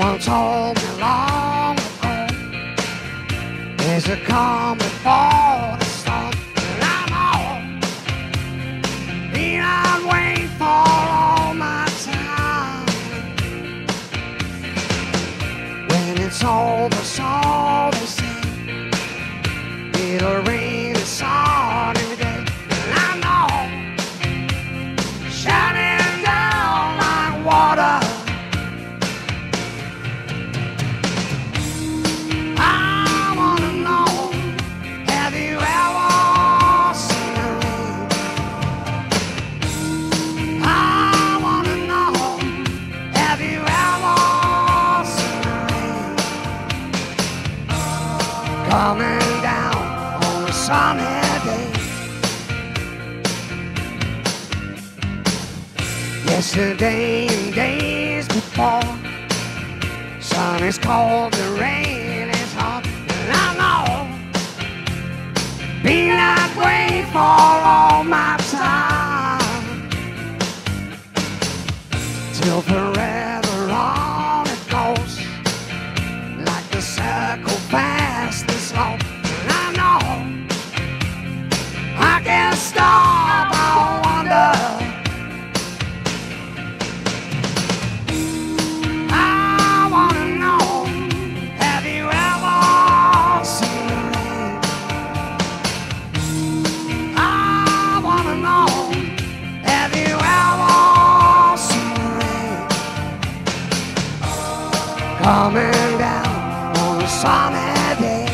Someone told me long ago, there's a calm before the storm, and I know need not wait for all my time. When it's over, so they say, it'll rain and sun every day, and I know shining down like water. Coming down on a sunny day. Yesterday and days before, sun is cold, the rain is hot, and I know be not wait for all my time, till forever on it goes, like the circle fast and slow. And I know I can't stop, I wonder. I wanna know, have you ever seen the rain? I wanna know, have you ever seen the rain? Coming down on a sunny day.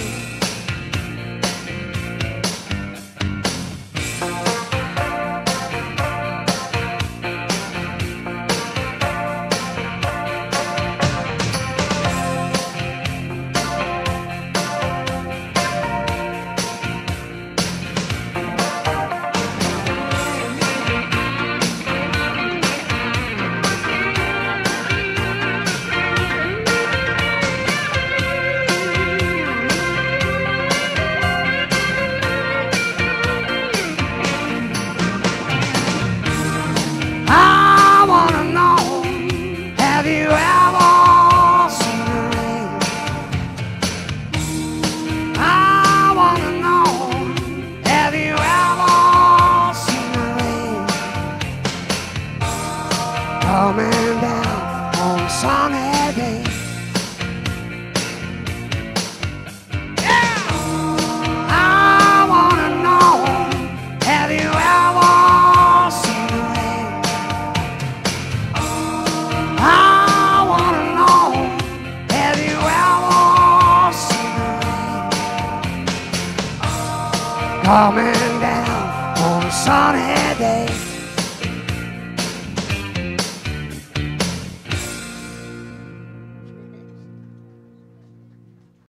I wanna know, have you ever seen the rain? I wanna know, have you ever seen the rain? Coming down on a sunny day. Yeah! I wanna know, have you ever seen the rain? I wanna know, have you ever seen the rain? Coming down on a sunny day.